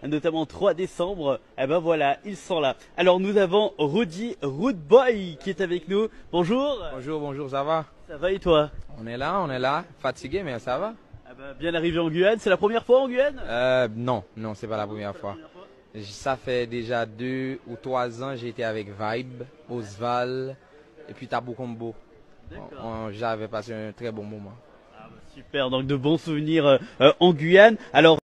notamment 3 décembre. Eh ben voilà, ils sont là. Alors nous avons Rudy Rootboy qui est avec nous. Bonjour. Bonjour, bonjour, ça va? Ça va et toi? On est là, fatigué, mais ça va? Ah ben, bien arrivé en Guyane. C'est la première fois en Guyane? Non, c'est pas la première fois. Ça fait déjà 2 ou 3 ans, j'ai été avec Vibe, Osval et puis Tabou Combo. J'avais passé un très bon moment. Ah ben, super, donc de bons souvenirs en Guyane. Alors